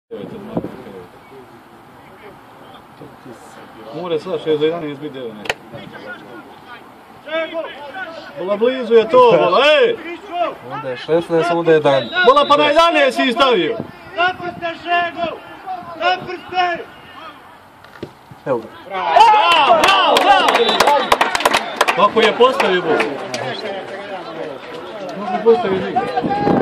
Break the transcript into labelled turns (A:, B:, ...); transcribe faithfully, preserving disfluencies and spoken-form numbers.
A: More sva šest za jedanaest biti devet. Bola blizu je to, bola, ej!
B: Onda je šesnaest, onda je jedanaest.
A: Bola pa na jedanaest si stavio.
C: Naprste Žego! Naprste!
B: Evo ga.
A: Bravo, bravo, bravo! Kako je postavio bol? Kako je postavio žig?